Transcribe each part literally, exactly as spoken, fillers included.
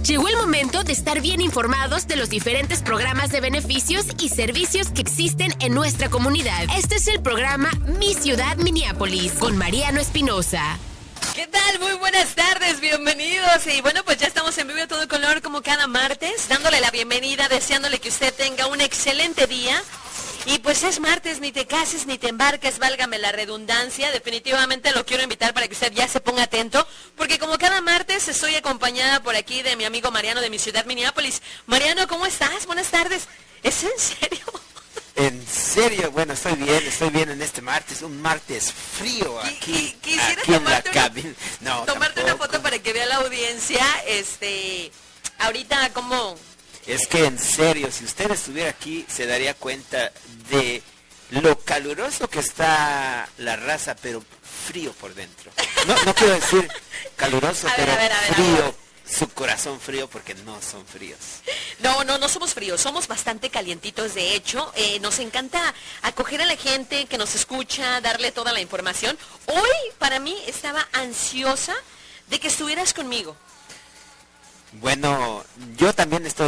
Llegó el momento de estar bien informados de los diferentes programas de beneficios y servicios que existen en nuestra comunidad. Este es el programa Mi Ciudad Minneapolis con Mariano Espinosa. ¿Qué tal? Muy buenas tardes, bienvenidos. Y bueno, pues ya estamos en vivo a todo color como cada martes, dándole la bienvenida, deseándole que usted tenga un excelente día. Y pues es martes, ni te cases ni te embarques, válgame la redundancia. Definitivamente lo quiero invitar para que usted ya se ponga atento, porque como cada martes estoy acompañada por aquí de mi amigo Mariano de Mi Ciudad Minneapolis. Mariano, ¿cómo estás? Buenas tardes. ¿Es en serio? En serio, bueno, estoy bien, estoy bien en este martes, un martes frío aquí, aquí en la cabina. No, tomarte tampoco. Una foto para que vea la audiencia, este, ahorita como... Es que en serio, si usted estuviera aquí, se daría cuenta de lo caluroso que está la raza, pero frío por dentro. No, no quiero decir caluroso, ver, pero a ver, a ver, frío. A ver. Su corazón frío, porque no son fríos. No, no, no somos fríos, somos bastante calientitos. De hecho, eh, nos encanta acoger a la gente que nos escucha, darle toda la información. Hoy, para mí, estaba ansiosa de que estuvieras conmigo. Bueno, yo también estoy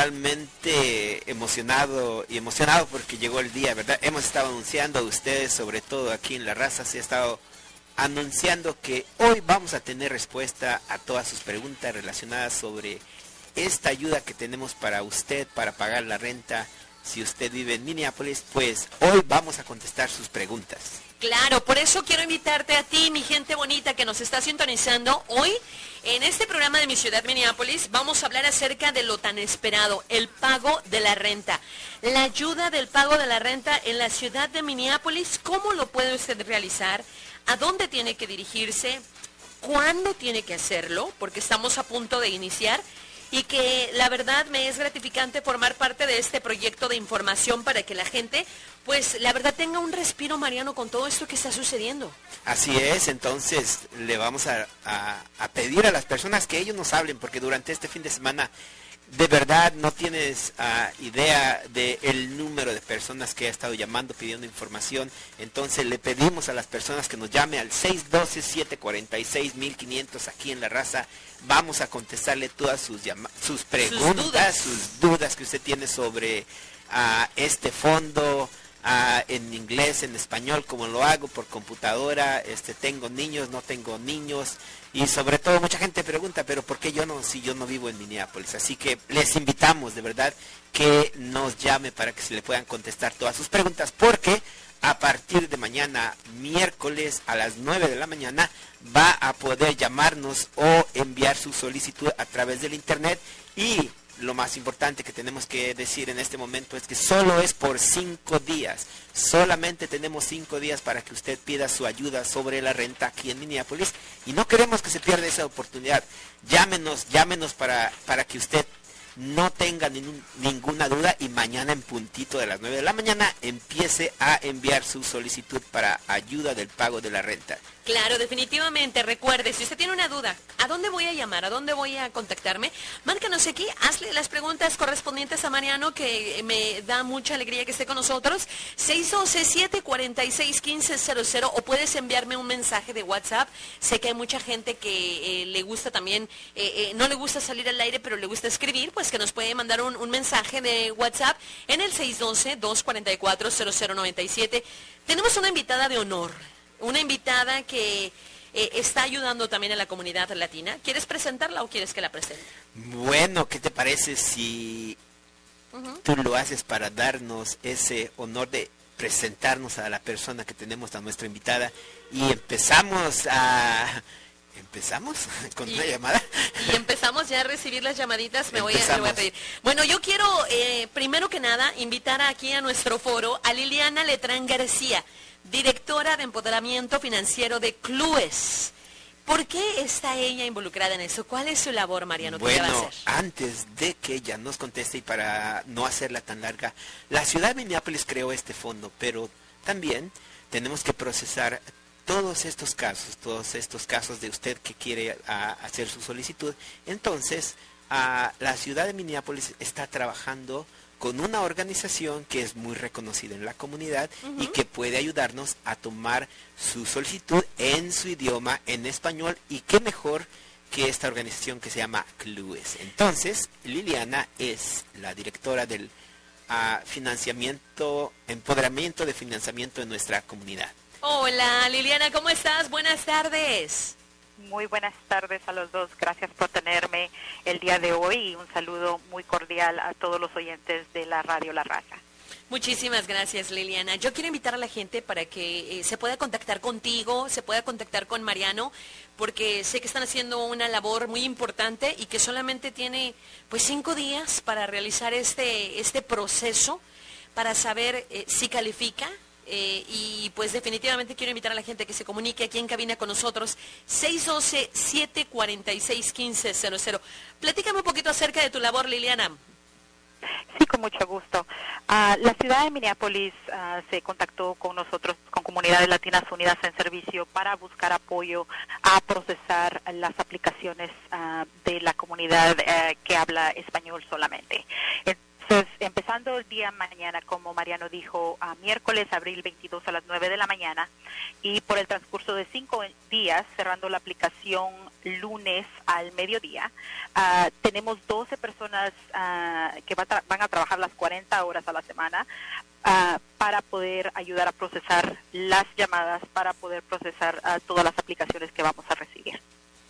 totalmente emocionado y emocionado porque llegó el día, ¿verdad? Hemos estado anunciando a ustedes, sobre todo aquí en La Raza, se ha estado anunciando que hoy vamos a tener respuesta a todas sus preguntas relacionadas sobre esta ayuda que tenemos para usted, para pagar la renta. Si usted vive en Minneapolis, pues hoy vamos a contestar sus preguntas. Claro, por eso quiero invitarte a ti, mi gente bonita que nos está sintonizando. Hoy, en este programa de Mi Ciudad Minneapolis, vamos a hablar acerca de lo tan esperado, el pago de la renta. La ayuda del pago de la renta en la ciudad de Minneapolis, ¿cómo lo puede usted realizar? ¿A dónde tiene que dirigirse? ¿Cuándo tiene que hacerlo? Porque estamos a punto de iniciar. Y que la verdad me es gratificante formar parte de este proyecto de información para que la gente, pues la verdad tenga un respiro, Mariano, con todo esto que está sucediendo. Así es, entonces le vamos a, a, a pedir a las personas que ellos nos hablen, porque durante este fin de semana de verdad no tienes uh, idea del número de personas que ha estado llamando pidiendo información. Entonces le pedimos a las personas que nos llame al seis uno dos, siete cuatro seis, mil quinientos aquí en La Raza. Vamos a contestarle todas sus, sus preguntas, sus dudas. sus dudas que usted tiene sobre uh, este fondo, uh, en inglés, en español, como lo hago por computadora, este, tengo niños, no tengo niños. Y sobre todo mucha gente pregunta, pero ¿por qué yo no, si yo no vivo en Minneapolis? Así que les invitamos de verdad que nos llame para que se le puedan contestar todas sus preguntas, porque a partir de mañana, miércoles a las nueve de la mañana, va a poder llamarnos o enviar su solicitud a través del internet. Y lo más importante que tenemos que decir en este momento es que solo es por cinco días. Solamente tenemos cinco días para que usted pida su ayuda sobre la renta aquí en Minneapolis. Y no queremos que se pierda esa oportunidad. Llámenos, llámenos para, para que usted no tenga ningún, ninguna duda y mañana en puntito de las nueve de la mañana empiece a enviar su solicitud para ayuda del pago de la renta. Claro, definitivamente. Recuerde, si usted tiene una duda, ¿a dónde voy a llamar? ¿A dónde voy a contactarme? Márcanos aquí, hazle las preguntas correspondientes a Mariano, que me da mucha alegría que esté con nosotros. seis uno dos, siete cuatro seis, uno cinco cero cero, o puedes enviarme un mensaje de WhatsApp. Sé que hay mucha gente que eh, le gusta también, eh, eh, no le gusta salir al aire, pero le gusta escribir, pues que nos puede mandar un, un mensaje de WhatsApp en el seis uno dos, dos cuatro cuatro, cero cero nueve siete. Tenemos una invitada de honor. Una invitada que eh, está ayudando también a la comunidad latina. ¿Quieres presentarla o quieres que la presente? Bueno, ¿qué te parece si uh-huh. tú lo haces para darnos ese honor de presentarnos a la persona que tenemos, a nuestra invitada? Y empezamos a... ¿Empezamos con y, una llamada? Y empezamos ya a recibir las llamaditas, me voy, a, me voy a pedir. Bueno, yo quiero, eh, primero que nada, invitar aquí a nuestro foro a Liliana Letrán García, directora de Empoderamiento Financiero de Clues. ¿Por qué está ella involucrada en eso? ¿Cuál es su labor, Mariano? ¿Qué bueno, va a hacer? Antes de que ella nos conteste y para no hacerla tan larga, la ciudad de Minneapolis creó este fondo, pero también tenemos que procesar todos estos casos, todos estos casos de usted que quiere a, hacer su solicitud. Entonces, a, la ciudad de Minneapolis está trabajando con una organización que es muy reconocida en la comunidad uh-huh. y que puede ayudarnos a tomar su solicitud en su idioma, en español, y qué mejor que esta organización que se llama C L U E S. Entonces, Liliana es la directora del uh, financiamiento, empoderamiento de financiamiento en nuestra comunidad. Hola, Liliana, ¿cómo estás? Buenas tardes. Muy buenas tardes a los dos. Gracias por tenerme el día de hoy y un saludo muy cordial a todos los oyentes de la radio La Raza. Muchísimas gracias, Liliana. Yo quiero invitar a la gente para que eh, se pueda contactar contigo, se pueda contactar con Mariano, porque sé que están haciendo una labor muy importante y que solamente tiene pues cinco días para realizar este, este proceso, para saber eh, si califica. Eh, y pues definitivamente quiero invitar a la gente que se comunique aquí en cabina con nosotros, seis uno dos, siete cuatro seis, uno cinco cero cero. Platícame un poquito acerca de tu labor, Liliana. Sí, con mucho gusto. Uh, la ciudad de Minneapolis uh, se contactó con nosotros, con Comunidades Latinas Unidas en Servicio, para buscar apoyo a procesar las aplicaciones uh, de la comunidad uh, que habla español solamente. Entonces, empezando el día mañana, como Mariano dijo, a miércoles, abril veintidós a las nueve de la mañana, y por el transcurso de cinco días, cerrando la aplicación lunes al mediodía, uh, tenemos doce personas uh, que va a van a trabajar las cuarenta horas a la semana uh, para poder ayudar a procesar las llamadas, para poder procesar uh, todas las aplicaciones que vamos a recibir.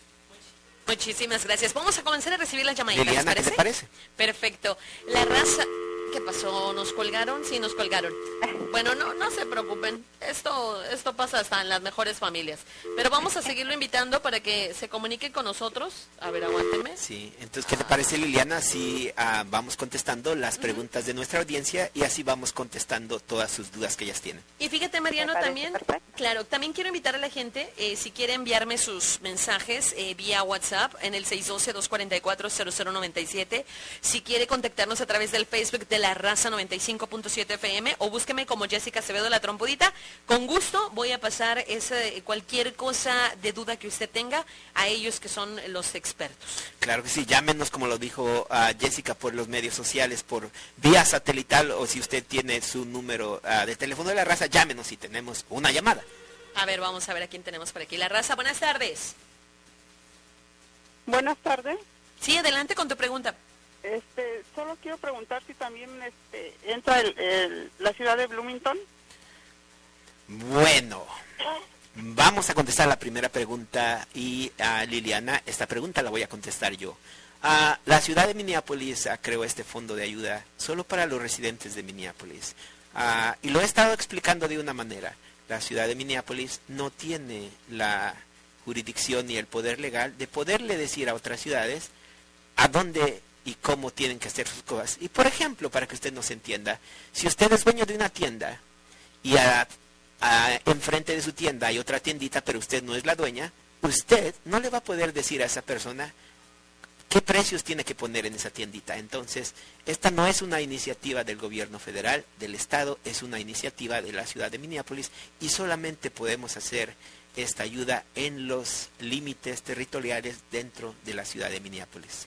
Muchísimas gracias. Vamos a comenzar a recibir las llamaditas. Liliana, ¿qué te parece? Perfecto. La raza... ¿Qué pasó? ¿Nos colgaron? Sí, nos colgaron. Bueno, no no se preocupen. Esto esto pasa hasta en las mejores familias. Pero vamos a seguirlo invitando para que se comunique con nosotros. A ver, aguánteme. Sí, entonces, ¿qué te parece, Liliana? Si uh, vamos contestando las preguntas de nuestra audiencia y así vamos contestando todas sus dudas que ellas tienen. Y fíjate, Mariano, también, perfecto. Claro, también quiero invitar a la gente, eh, si quiere enviarme sus mensajes eh, vía WhatsApp en el seis uno dos, dos cuatro cuatro, cero cero nueve siete. Si quiere contactarnos a través del Facebook de La Raza noventa y cinco punto siete F M, o búsqueme como Jessica Acevedo La Trompudita. Con gusto voy a pasar ese, cualquier cosa de duda que usted tenga a ellos que son los expertos. Claro que sí, llámenos, como lo dijo uh, Jessica, por los medios sociales, por vía satelital, o si usted tiene su número uh, de teléfono de La Raza, llámenos si tenemos una llamada. A ver, vamos a ver a quién tenemos por aquí. La Raza, buenas tardes. Buenas tardes. Sí, adelante con tu pregunta. Este, solo quiero preguntar si también este, entra el, el, la ciudad de Bloomington. Bueno, vamos a contestar la primera pregunta y a uh, Liliana, esta pregunta la voy a contestar yo. Uh, la ciudad de Minneapolis uh, creó este fondo de ayuda solo para los residentes de Minneapolis. Uh, y lo he estado explicando de una manera. La ciudad de Minneapolis no tiene la jurisdicción ni el poder legal de poderle decir a otras ciudades a dónde y cómo tienen que hacer sus cosas. Y por ejemplo, para que usted nos entienda, si usted es dueño de una tienda y a, a, enfrente de su tienda hay otra tiendita, pero usted no es la dueña, usted no le va a poder decir a esa persona qué precios tiene que poner en esa tiendita. Entonces, esta no es una iniciativa del gobierno federal, del estado, es una iniciativa de la ciudad de Minneapolis, y solamente podemos hacer esta ayuda en los límites territoriales dentro de la ciudad de Minneapolis.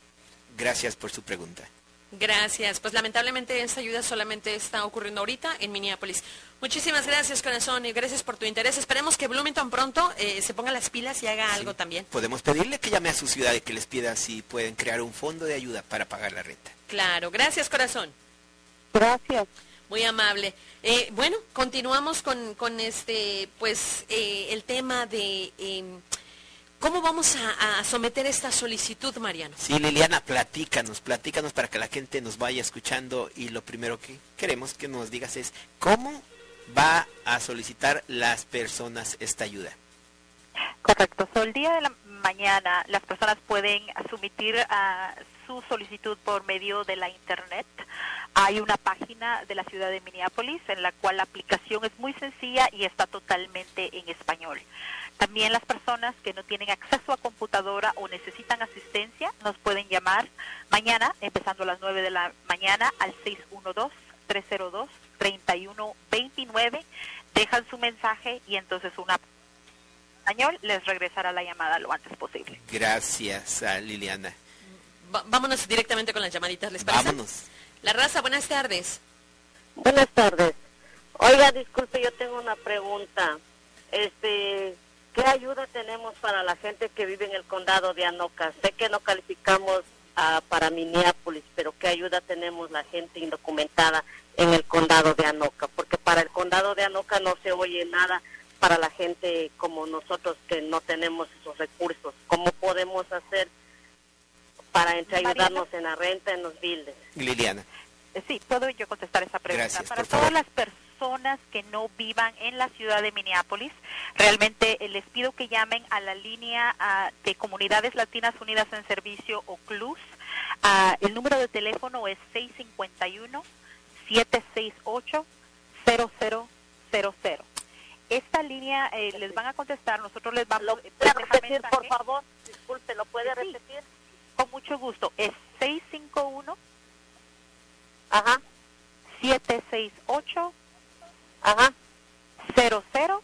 Gracias por su pregunta. Gracias. Pues lamentablemente esta ayuda solamente está ocurriendo ahorita en Minneapolis. Muchísimas gracias, corazón, y gracias por tu interés. Esperemos que Bloomington pronto eh, se ponga las pilas y haga sí, algo también. Podemos pedirle que llame a su ciudad y que les pida si pueden crear un fondo de ayuda para pagar la renta. Claro. Gracias, corazón. Gracias. Muy amable. Eh, bueno, continuamos con, con este, pues, eh, el tema de... Eh, ¿Cómo vamos a, a someter esta solicitud, Mariano? Sí, Liliana, platícanos, platícanos para que la gente nos vaya escuchando, y lo primero que queremos que nos digas es ¿cómo va a solicitar las personas esta ayuda? Correcto. So, el día de la mañana las personas pueden someter uh, su solicitud por medio de la internet. Hay una página de la ciudad de Minneapolis en la cual la aplicación es muy sencilla y está totalmente en español. También las personas que no tienen acceso a computadora o necesitan asistencia nos pueden llamar mañana, empezando a las nueve de la mañana, al seis uno dos, tres cero dos, tres uno dos nueve. Dejan su mensaje y entonces una español les regresará la llamada lo antes posible. Gracias, a Liliana. Va- vámonos directamente con las llamaditas, ¿les parece? Vámonos. La Raza, buenas tardes. Buenas tardes. Oiga, disculpe, yo tengo una pregunta. Este, ¿qué ayuda tenemos para la gente que vive en el condado de Anoka? Sé que no calificamos uh, para Minneapolis, pero ¿qué ayuda tenemos la gente indocumentada en el condado de Anoka? Porque para el condado de Anoka no se oye nada para la gente como nosotros que no tenemos esos recursos. ¿Cómo podemos hacer para entre ayudarnos en la renta, en los billes? Liliana. Sí, puedo yo contestar esa pregunta. Gracias, para por favor. todas las personas que no vivan en la ciudad de Minneapolis, realmente eh, les pido que llamen a la línea uh, de Comunidades Latinas Unidas en Servicio, o C L U S. Uh, el número de teléfono es seis cinco uno, siete seis ocho, cero cero cero cero. Esta línea eh, les van a contestar, nosotros les vamos ¿Lo a puede repetir, por favor? Disculpe, ¿lo puede Sí, repetir? con mucho gusto. Es seis cinco uno, Ajá, siete seis ocho, ajá, cero cero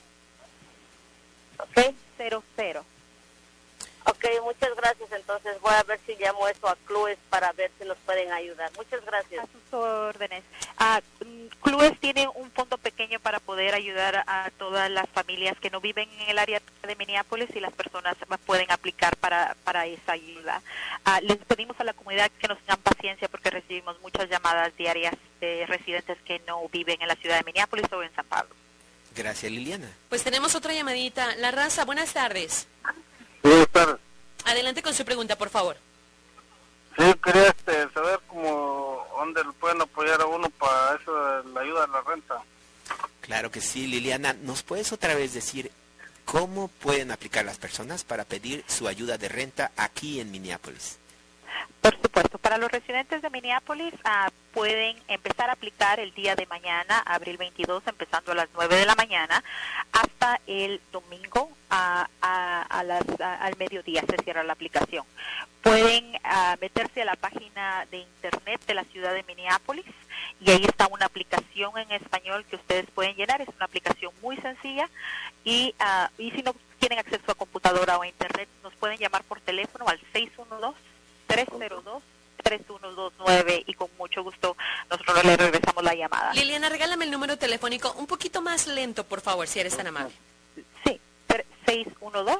ok. cero cero. Ok, muchas gracias. Entonces voy a ver si llamo eso a C L U S para ver si nos pueden ayudar. Muchas gracias. A sus órdenes. Ah, C L U S tiene un fondo pequeño para poder ayudar a todas las familias que no viven en el área de Minneapolis, y las personas pueden aplicar para, para esa ayuda. Ah, les pedimos a la comunidad que nos tengan paciencia porque recibimos muchas llamadas diarias de residentes que no viven en la ciudad de Minneapolis o en San Pablo. Gracias, Liliana. Pues tenemos otra llamadita. La Raza, buenas tardes. Buenas tardes. Adelante con su pregunta, por favor. Sí, quería este, saber cómo, dónde le pueden apoyar a uno para eso de la ayuda a la renta. Claro que sí, Liliana. ¿Nos puedes otra vez decir cómo pueden aplicar las personas para pedir su ayuda de renta aquí en Minneapolis? Por supuesto, para los residentes de Minneapolis uh, pueden empezar a aplicar el día de mañana, abril veintidós, empezando a las nueve de la mañana, hasta el domingo a, a, a las, a, al mediodía se cierra la aplicación. Pueden uh, meterse a la página de internet de la ciudad de Minneapolis y ahí está una aplicación en español que ustedes pueden llenar. Es una aplicación muy sencilla y, uh, y si no tienen acceso a computadora o a internet, nos pueden llamar por teléfono al seis uno dos, tres cero dos, tres uno dos nueve y con mucho gusto nosotros le regresamos la llamada. Liliana, regálame el número telefónico un poquito más lento, por favor, si eres tan amable. Sí, seis uno dos,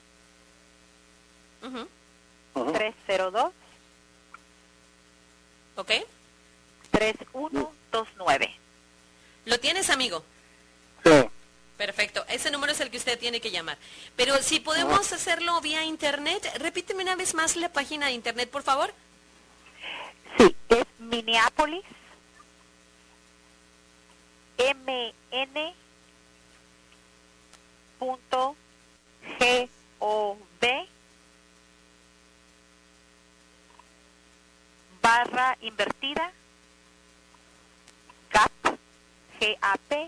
Uh-huh. tres cero dos, ¿Ok? tres uno dos nueve. ¿Lo tienes, amigo? Sí. Perfecto, ese número es el que usted tiene que llamar. Pero si podemos hacerlo vía internet, repíteme una vez más la página de internet, por favor. Sí, es Minneapolis, M N punto G O V barra invertida G A P, G A P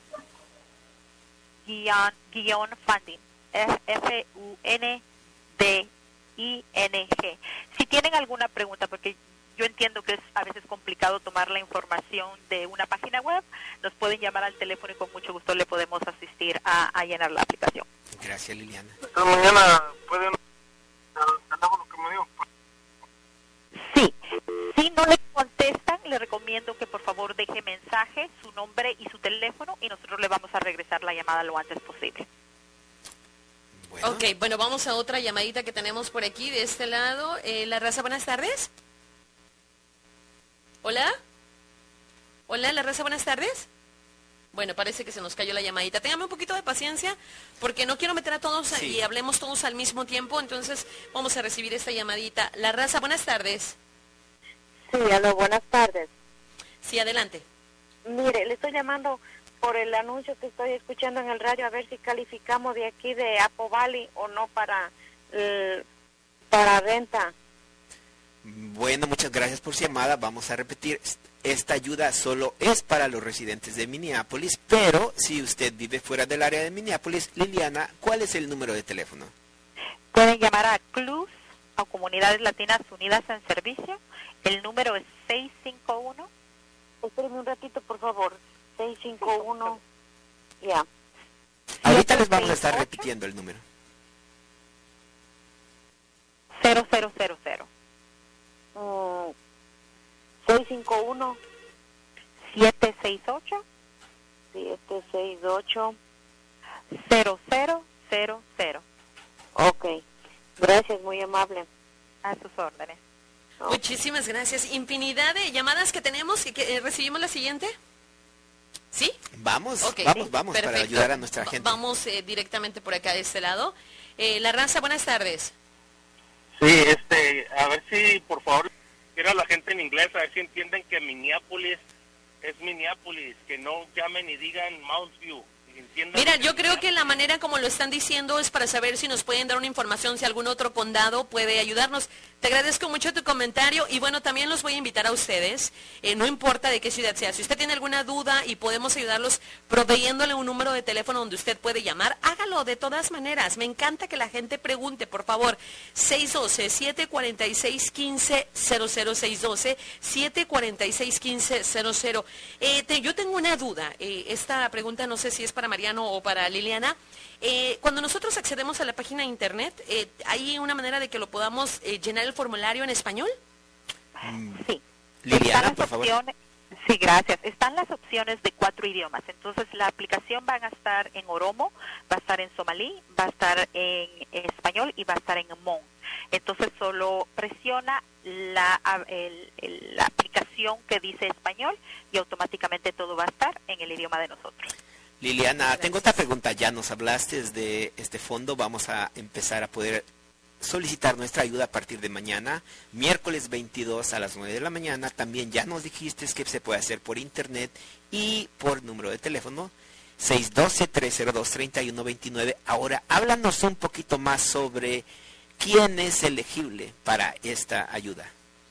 guión, guión funding, F U N D I N G. Si tienen alguna pregunta, porque yo entiendo que es a veces complicado tomar la información de una página web, nos pueden llamar al teléfono y con mucho gusto le podemos asistir a, a llenar la aplicación. Gracias, Liliana. Esta mañana pueden al teléfono que me dio. Sí, si no le contestan, le recomiendo que por favor deje mensaje, su nombre y su teléfono y nosotros le vamos a regresar la llamada lo antes posible. Bueno. Ok, bueno, vamos a otra llamadita que tenemos por aquí, de este lado. Eh, La Raza, buenas tardes. ¿Hola? ¿Hola, La Raza, buenas tardes? Bueno, parece que se nos cayó la llamadita. Téngame un poquito de paciencia, porque no quiero meter a todos Sí. y hablemos todos al mismo tiempo, entonces vamos a recibir esta llamadita. La Raza, buenas tardes. Sí, aló, buenas tardes. Sí, adelante. Mire, le estoy llamando por el anuncio que estoy escuchando en el radio, a ver si calificamos de aquí de Apple Valley o no para, eh, para renta. Bueno, muchas gracias por su llamada. Vamos a repetir, esta ayuda solo es para los residentes de Minneapolis, pero si usted vive fuera del área de Minneapolis, Liliana, ¿cuál es el número de teléfono? Pueden llamar a C L U S, a Comunidades Latinas Unidas en Servicio. El número es seis cinco uno. Espérenme un ratito, por favor. seis cinco uno. Ya. Ahorita les vamos a estar repitiendo el número. cero cero cero cero. Mm, seis cinco uno, siete seis ocho, siete seis ocho, cero cero cero cero. Ok, gracias, muy amable. A sus órdenes. Okay. Muchísimas gracias. Infinidad de llamadas que tenemos. ¿Que, que, eh, ¿Recibimos la siguiente? ¿Sí? Vamos, Okay, vamos, sí, vamos perfecto. para ayudar a nuestra Va- gente. Vamos eh, directamente por acá de este lado. Eh, La Raza, buenas tardes. Sí, este, a ver si por favor quiero a la gente en inglés, a ver si entienden que Minneapolis es Minneapolis, que no llamen y digan Mountain View. Entiendan Mira, que yo creo que Minneapolis- la manera como lo están diciendo es para saber si nos pueden dar una información, si algún otro condado puede ayudarnos. Te agradezco mucho tu comentario y bueno, también los voy a invitar a ustedes, eh, no importa de qué ciudad sea. Si usted tiene alguna duda y podemos ayudarlos proveyéndole un número de teléfono donde usted puede llamar, hágalo de todas maneras. Me encanta que la gente pregunte, por favor. seis uno dos, siete cuatro seis, uno cinco cero cero, seis uno dos, siete cuatro seis, uno cinco cero cero. Eh, te- yo tengo una duda. Eh, esta pregunta no sé si es para Mariano o para Liliana. Eh, cuando nosotros accedemos a la página de internet, eh, ¿hay una manera de que lo podamos eh, llenar el formulario en español? Sí. Liliana, Están por las favor. opciones- Sí, gracias. Están las opciones de cuatro idiomas. Entonces, la aplicación va a estar en oromo, va a estar en somalí, va a estar en español y va a estar en hmong. Entonces, solo presiona la, a- el- el- la aplicación que dice español y automáticamente todo va a estar en el idioma de nosotros. Liliana, tengo otra pregunta. Ya nos hablaste de este fondo. Vamos a empezar a poder solicitar nuestra ayuda a partir de mañana, miércoles veintidós a las nueve de la mañana. También ya nos dijiste que se puede hacer por internet y por número de teléfono seis uno dos, tres cero dos, tres uno dos nueve. Ahora, háblanos un poquito más sobre quién es elegible para esta ayuda.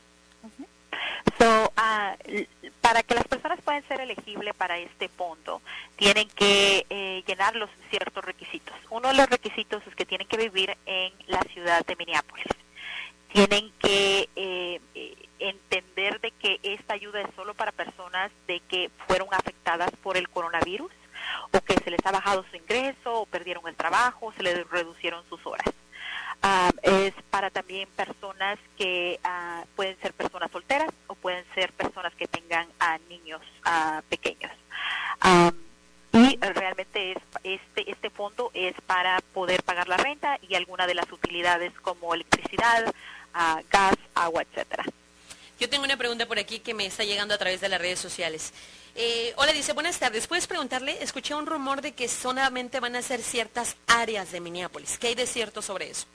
So, ah, l- para que las personas puedan ser elegibles para este fondo, tienen que eh, llenar los ciertos requisitos. Uno de los requisitos es que tienen que vivir en la ciudad de Minneapolis. Tienen que eh, eh, entender de que esta ayuda es solo para personas de que fueron afectadas por el coronavirus o que se les ha bajado su ingreso o perdieron el trabajo o se les reducieron sus horas. Ah, es para también personas que ah, pueden ser personas solteras o pueden ser personas que tengan a niños ah, pequeños. Ah, y realmente es, este este fondo es para poder pagar la renta y alguna de las utilidades como electricidad, ah, gas, agua, etcétera. Yo tengo una pregunta por aquí que me está llegando a través de las redes sociales. Eh, hola, dice, buenas tardes. ¿Puedes preguntarle? Escuché un rumor de que solamente van a ser ciertas áreas de Minneapolis. ¿Qué hay de cierto sobre eso?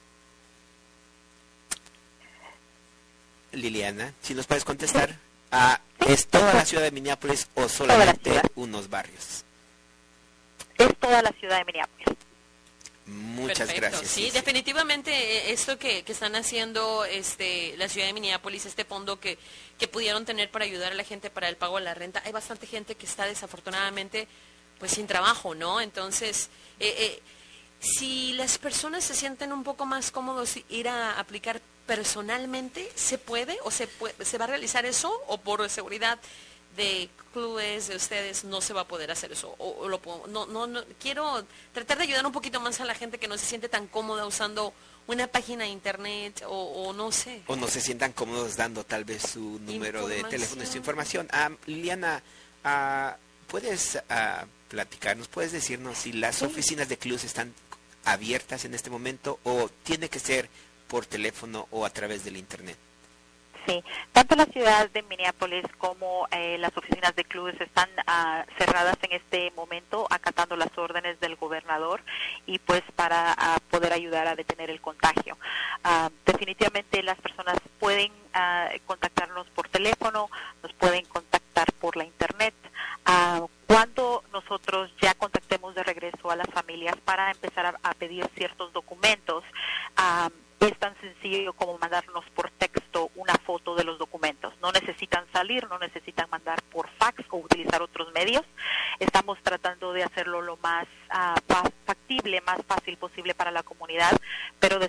Liliana, si nos puedes contestar. Ah, ¿es toda la ciudad de Minneapolis o solamente ciudad. unos barrios? Es toda la ciudad de Minneapolis. Muchas Perfecto, gracias. Sí, definitivamente eh, esto que, que están haciendo este, la ciudad de Minneapolis, este fondo que, que pudieron tener para ayudar a la gente para el pago de la renta, hay bastante gente que está desafortunadamente pues sin trabajo, ¿no? Entonces, eh, eh, si las personas se sienten un poco más cómodos ir a aplicar personalmente, ¿se puede o se, puede, se va a realizar eso o por seguridad de clubes de ustedes no se va a poder hacer eso? O, o lo puedo- no, no, no, quiero tratar de ayudar un poquito más a la gente que no se siente tan cómoda usando una página de internet o, o no sé. O no se sientan cómodos dando tal vez su número de Información. teléfono y su información. Ah, Liliana, ah, ¿puedes ah, platicarnos, puedes decirnos si las oficinas de clubes están abiertas en este momento o tiene que ser por teléfono o a través del internet? Sí, tanto la ciudad de Minneapolis como eh, las oficinas de clubes están ah, cerradas en este momento, acatando las órdenes del gobernador y pues para ah, poder ayudar a detener el contagio. Ah, definitivamente las personas pueden ah, contactarnos por teléfono, nos pueden contactar por la internet. Ah, cuando nosotros ya contactemos de regreso a las familias para empezar a, a pedir ciertos documentos, ah, es tan sencillo como mandarnos por texto una foto de los documentos. No necesitan salir, no necesitan mandar por fax o utilizar otros medios. Estamos tratando de hacerlo lo más uh, factible, más fácil posible para la comunidad, pero desafortunadamente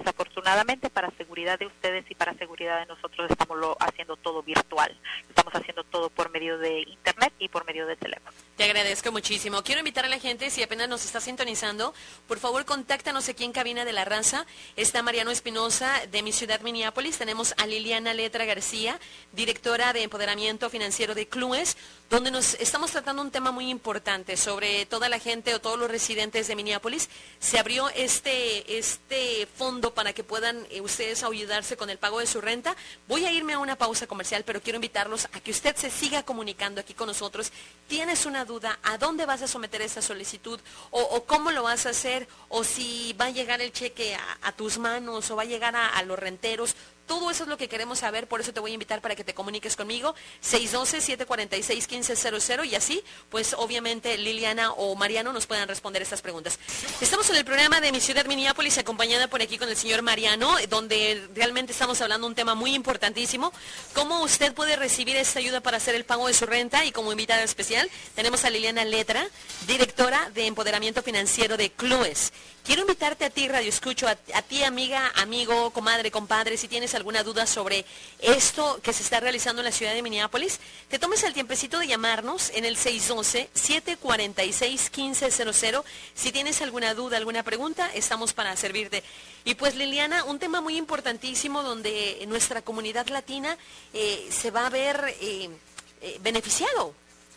desafortunadamente para seguridad de ustedes y para seguridad de nosotros estamos lo, haciendo todo virtual. Estamos haciendo todo por medio de internet y por medio de teléfono. Te agradezco muchísimo. Quiero invitar a la gente, si apenas nos está sintonizando, por favor contáctanos aquí en Cabina de la Raza. Está Mariano Espinosa de mi ciudad Minneapolis. Tenemos a Liliana Letra García, directora de Empoderamiento Financiero de Clues, donde nos estamos tratando un tema muy importante sobre toda la gente o todos los residentes de Minneapolis. Se abrió este, este fondo para que puedan eh, ustedes ayudarse con el pago de su renta. Voy a irme a una pausa comercial, pero quiero invitarlos a que usted se siga comunicando aquí con nosotros. ¿Tienes una duda? ¿A dónde vas a someter esta solicitud? O, o cómo lo vas a hacer? O si va a llegar el cheque a, a tus manos o va a llegar a, a los renteros. Todo eso es lo que queremos saber, por eso te voy a invitar para que te comuniques conmigo, seis uno dos, siete cuatro seis, uno cinco cero cero, y así, pues obviamente Liliana o Mariano nos puedan responder estas preguntas. Estamos en el programa de Mi Ciudad Minneapolis, acompañada por aquí con el señor Mariano, donde realmente estamos hablando un tema muy importantísimo, cómo usted puede recibir esta ayuda para hacer el pago de su renta, y como invitada especial tenemos a Liliana Letra, directora de Empoderamiento Financiero de Clues. Quiero invitarte a ti, Radio Escucho, a, a ti, amiga, amigo, comadre, compadre, si tienes alguna duda sobre esto que se está realizando en la ciudad de Minneapolis, te tomes el tiempecito de llamarnos en el seis uno uno, siete cuatro seis, uno cinco cero cero. Si tienes alguna duda, alguna pregunta, estamos para servirte. Y pues, Liliana, un tema muy importantísimo donde nuestra comunidad latina eh, se va a ver eh, eh, beneficiado.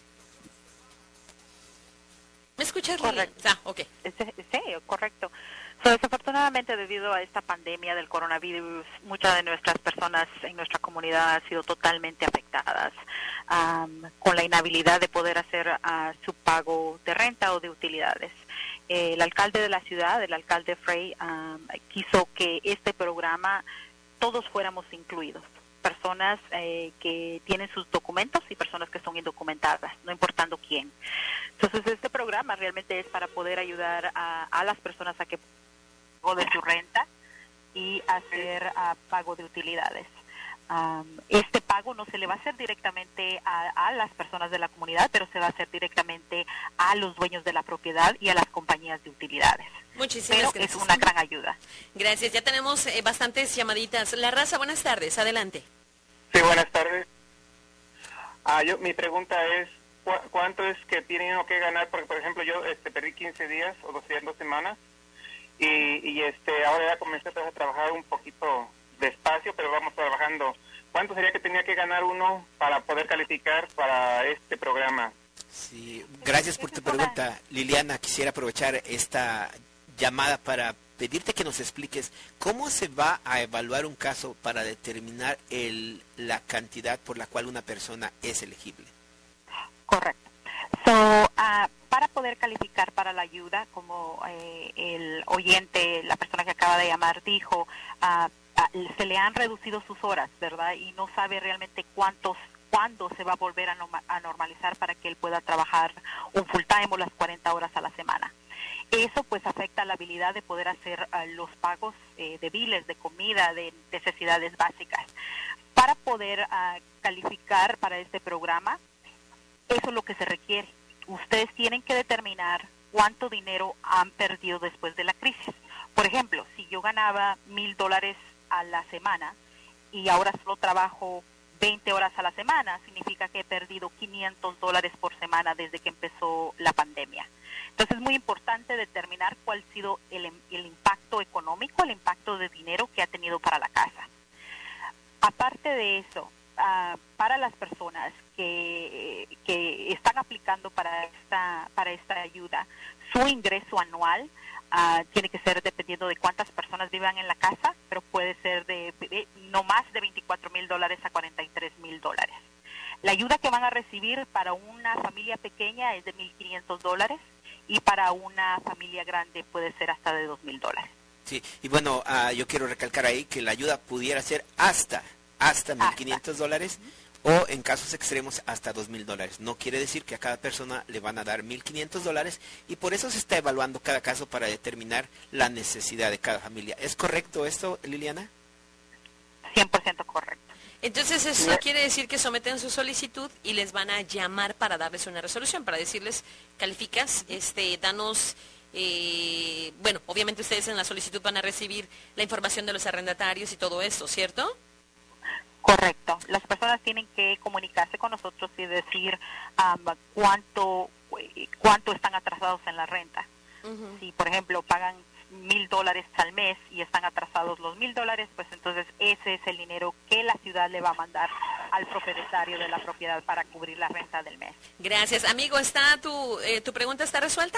¿Me escuchas? Correcto. Ah, ok. Sí, correcto. So, desafortunadamente, debido a esta pandemia del coronavirus, muchas de nuestras personas en nuestra comunidad han sido totalmente afectadas um, con la inhabilidad de poder hacer uh, su pago de renta o de utilidades. Eh, el alcalde de la ciudad, el alcalde Frey, um, quiso que este programa todos fuéramos incluidos. Personas eh, que tienen sus documentos y personas que son indocumentadas, no importando quién. Entonces, este programa realmente es para poder ayudar a, a las personas a que pago de su renta y hacer uh, pago de utilidades. Um, este pago no se le va a hacer directamente a, a las personas de la comunidad, pero se va a hacer directamente a los dueños de la propiedad y a las compañías de utilidades. Muchísimas pero gracias. Es una gran ayuda. Gracias, ya tenemos eh, bastantes llamaditas. La Raza, buenas tardes, adelante. Sí, buenas tardes. Ah, yo, mi pregunta es, ¿cu ¿cuánto es que tiene uno que ganar? Porque, por ejemplo, yo este, perdí quince días o dos, dos semanas y, y este ahora ya comencé a trabajar un poquito despacio, pero vamos trabajando. ¿Cuánto sería que tenía que ganar uno para poder calificar para este programa? Sí, gracias por tu pregunta, Liliana. Quisiera aprovechar esta llamada para pedirte que nos expliques cómo se va a evaluar un caso para determinar el, la cantidad por la cual una persona es elegible. Correcto. So, uh, para poder calificar para la ayuda, como eh, el oyente, la persona que acaba de llamar, dijo, uh, uh, se le han reducido sus horas, ¿verdad? Y no sabe realmente cuántos cuándo se va a volver a, norma a normalizar para que él pueda trabajar un full time o las cuarenta horas a la semana. Eso pues afecta la habilidad de poder hacer uh, los pagos eh, de biles, de comida, de necesidades básicas. Para poder uh, calificar para este programa, eso es lo que se requiere. Ustedes tienen que determinar cuánto dinero han perdido después de la crisis. Por ejemplo, si yo ganaba mil dólares a la semana y ahora solo trabajo veinte horas a la semana, significa que he perdido quinientos dólares por semana desde que empezó la pandemia. Entonces es muy importante determinar cuál ha sido el, el impacto económico, el impacto de dinero que ha tenido para la casa. Aparte de eso, uh, para las personas que, que están aplicando para esta, para esta ayuda, su ingreso anual uh, tiene que ser dependiendo de cuántas personas vivan en la casa, pero puede ser de, de no más de veinticuatro mil dólares a cuarenta y tres mil dólares. La ayuda que van a recibir para una familia pequeña es de mil quinientos dólares. Y para una familia grande puede ser hasta de dos mil dólares. Sí, y bueno, uh, yo quiero recalcar ahí que la ayuda pudiera ser hasta, hasta mil quinientos dólares o en casos extremos hasta dos mil dólares. No quiere decir que a cada persona le van a dar mil quinientos dólares y por eso se está evaluando cada caso para determinar la necesidad de cada familia. ¿Es correcto esto, Liliana? cien por ciento correcto. Entonces eso quiere decir que someten su solicitud y les van a llamar para darles una resolución, para decirles, calificas, este, danos eh, bueno, obviamente ustedes en la solicitud van a recibir la información de los arrendatarios y todo eso, ¿cierto? Correcto. Las personas tienen que comunicarse con nosotros y decir um, cuánto cuánto están atrasados en la renta. Uh-huh. Si, por ejemplo, pagan mil dólares al mes y están atrasados los mil dólares, pues entonces ese es el dinero que la ciudad le va a mandar al propietario de la propiedad para cubrir la renta del mes. Gracias. Amigo, ¿está tu, eh, tu pregunta está resuelta?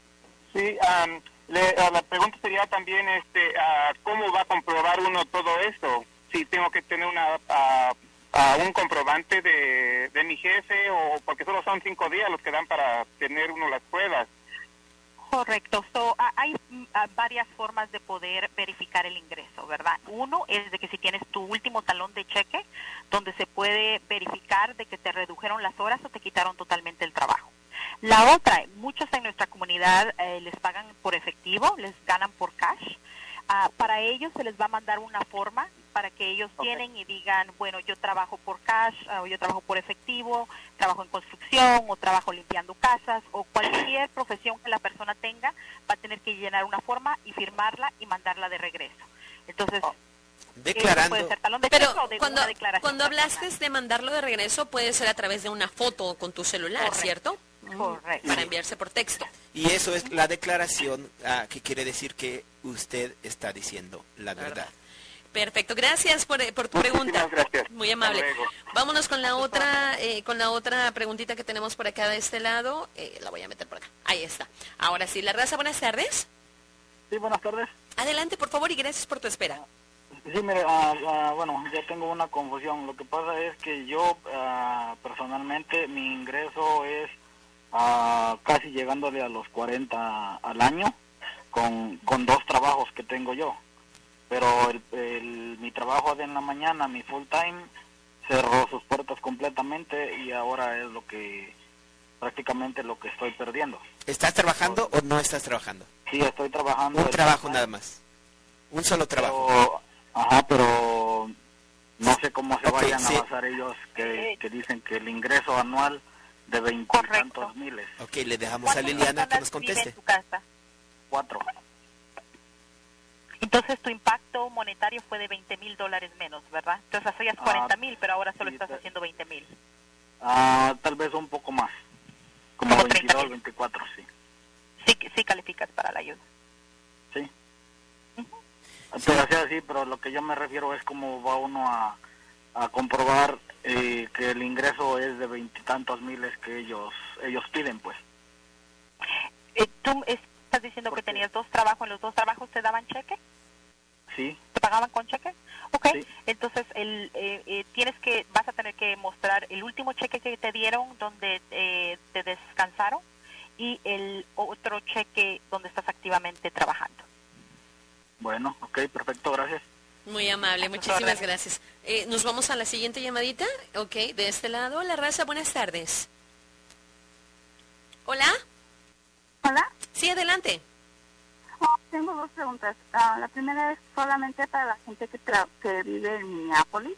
Sí, um, le, uh, la pregunta sería también, este, uh, ¿cómo va a comprobar uno todo esto? Si tengo que tener una uh, uh, un comprobante de, de mi jefe, o porque solo son cinco días los que dan para tener uno las pruebas. Correcto. So, uh, hay uh, varias formas de poder verificar el ingreso, ¿verdad? Uno es de que si tienes tu último talón de cheque, donde se puede verificar de que te redujeron las horas o te quitaron totalmente el trabajo. La otra, muchos en nuestra comunidad eh, les pagan por efectivo, les ganan por cash. Uh, para ellos se les va a mandar una forma para que ellos okay. tienen y digan, bueno, yo trabajo por cash, o yo trabajo por efectivo, trabajo en construcción, o trabajo limpiando casas, o cualquier profesión que la persona tenga, va a tener que llenar una forma y firmarla y mandarla de regreso. Entonces, oh. declarando. Puede ser talón de Pero cheque o de cuando, una declaración cuando hablaste personal. de mandarlo de regreso, puede ser a través de una foto con tu celular, Correcto. ¿cierto? Correcto. Para enviarse por texto. Y eso es la declaración uh, que quiere decir que usted está diciendo la verdad. verdad. Perfecto, gracias por, por tu pregunta. Gracias. Muy amable. Vámonos con la otra eh, con la otra preguntita que tenemos por acá de este lado. Eh, la voy a meter por acá. Ahí está. Ahora sí, La Raza, buenas tardes. Sí, buenas tardes. Adelante, por favor, y gracias por tu espera. Sí, mire, uh, uh, bueno, ya tengo una confusión. Lo que pasa es que yo, uh, personalmente, mi ingreso es uh, casi llegándole a los cuarenta al año, con, con dos trabajos que tengo yo. Pero el, el, mi trabajo de en la mañana, mi full time, cerró sus puertas completamente y ahora es lo que, prácticamente lo que estoy perdiendo. ¿Estás trabajando o no estás trabajando? Sí, estoy trabajando. Un trabajo nada más. Un solo trabajo. Pero, ajá, pero no sé cómo se Okay, vayan sí. a basar ellos que, que dicen que el ingreso anual de veintitantos miles. Ok, le dejamos a Liliana que nos conteste. En tu casa? Cuatro. Entonces tu impacto monetario fue de veinte mil dólares menos, ¿verdad? Entonces hacías cuarenta mil, pero ahora solo sí, estás te... haciendo veinte mil. Ah, tal vez un poco más. Como, como veintidós, veinticuatro, sí. Sí, sí calificas para la ayuda. Sí. Uh-huh. Pero sí, así, pero lo que yo me refiero es cómo va uno a, a comprobar eh, que el ingreso es de veintitantos miles que ellos ellos piden, pues. Eh, ¿Tú estás diciendo que tenías dos trabajos? ¿En los dos trabajos te daban cheque? Sí. ¿Te pagaban con cheque? Ok, sí. Entonces el, eh, eh, tienes que, vas a tener que mostrar el último cheque que te dieron donde eh, te descansaron y el otro cheque donde estás activamente trabajando. Bueno, ok, perfecto, gracias. Muy amable, muchísimas gracias. Eh, Nos vamos a la siguiente llamadita, ok, de este lado. La Raza, buenas tardes. ¿Hola? ¿Hola? Sí, adelante. Oh, tengo dos preguntas. Uh, la primera es solamente para la gente que, tra que vive en Minneapolis.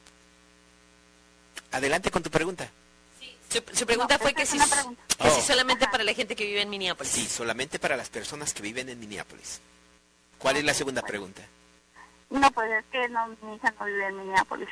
Adelante con tu pregunta. Sí. Su, su pregunta no, fue que, si, que oh. si solamente Ajá. para la gente que vive en Minneapolis. Sí, solamente para las personas que viven en Minneapolis. ¿Cuál es la segunda pregunta? No, pues es que no, mi hija no vive en Minneapolis.